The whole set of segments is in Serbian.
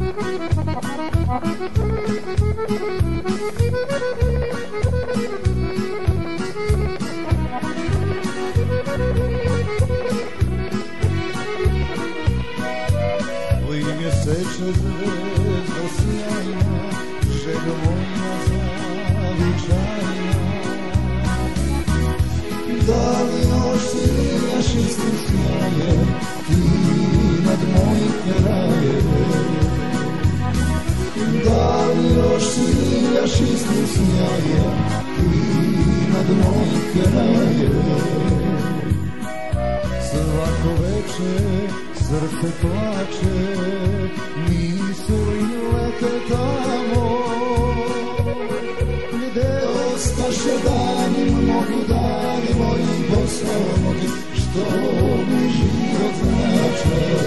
Oj mjeseče zvezdo sjajna, željo moja zavičajna, da li još svijaš istim sjajem ti nad mojim krajem? Da li još svijaš istim sjajem ti nad mojim krajem? Svako večer srce plače, misli lete tamo gde ostaše dani, mnogi dani moji bosonogi, što mi život znače.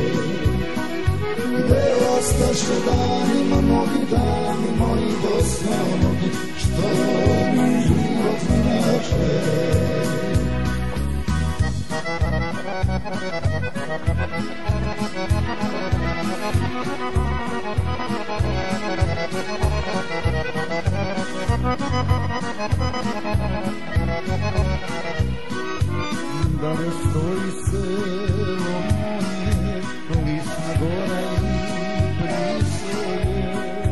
Gde ostaše dani, mnogi dani moji bosonogi, što mi život znače. Da li stoji selo moje, Lisna gora i Prisolje?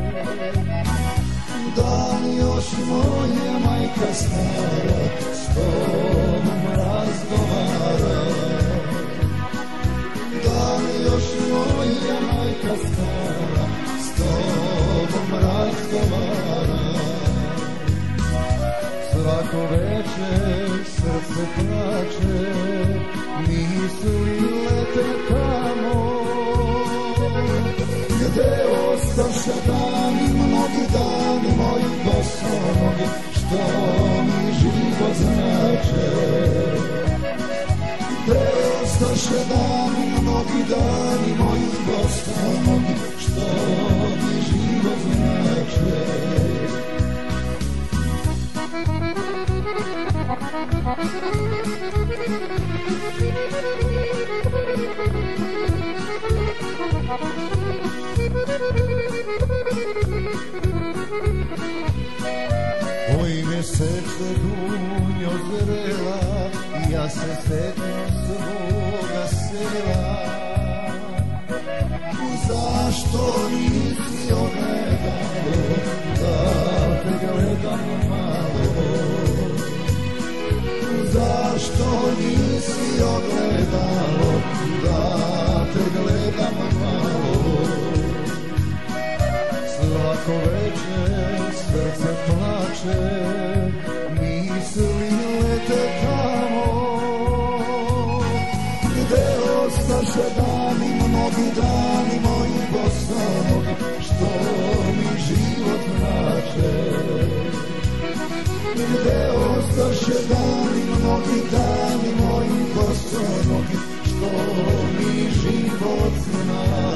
Da li još moja majka stara s tobom razgovara? Da li još moja majka stara s tobom razgovara? Svako večer srce plače, misli lete tamo gde ostaše dani, mnogi dani moji bosonogi, što mi život znače. Gde ostaše dani, mnogi dani moji bosonogi, što mi život znače. Oj mjeseče dunjo zrela, ja se setim svoga sela. Zašto nisi ogledalo, da te gledam malo? Zašto nisi ogledalo, da te gledam malo? Svako večer srce plače, misli lete tamo gde ostaše dani, mnogi dani moji bosonogi, što mi život znače. Gde ostaše dani, mnogi dani moji bosonogi, što mi život znače.